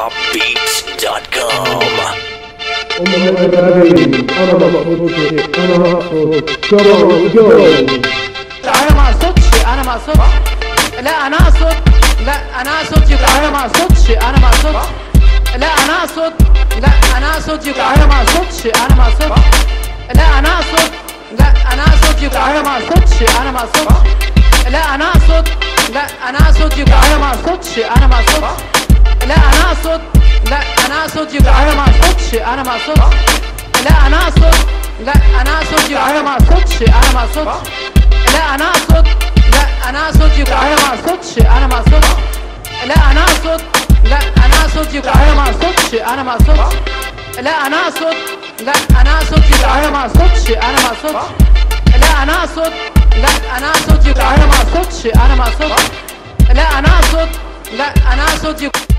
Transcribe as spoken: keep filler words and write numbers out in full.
drop beats dot com. أنا مقصود أنا مقصود جو جو انا ما اقصدش انا ما اقصدش لا انا اقصد لا انا اقصد يبقى انا ما اقصدش انا ما اقصدش لا انا اقصد لا انا اقصد يبقى انا ما اقصدش انا ما اقصدش لا انا اقصد لا انا اقصد يبقى انا ما اقصدش انا ما اقصدش لا انا اقصد لا انا اقصد يبقى انا ما اقصدش انا ما اقصدش لا انا اقصد لا انا اقصد يبقى انا ما اقصدش انا ما اقصدش لا انا اقصد لا انا اقصد يبقى انا ما اقصدش انا ما اقصدش لا انا اقصد لا انا اقصد يبقى انا ما اقصدش انا ما اقصدش لا انا اقصد لا انا اقصد يبقى انا ما اقصدش انا ما اقصدش لا انا اقصد لا انا اقصد يبقى انا ما اقصدش انا ما اقصدش لا انا اقصد لا انا اقصد يبقى انا ما اقصدش انا ما اقصدش لا انا اقصد لا انا اقصد يبقى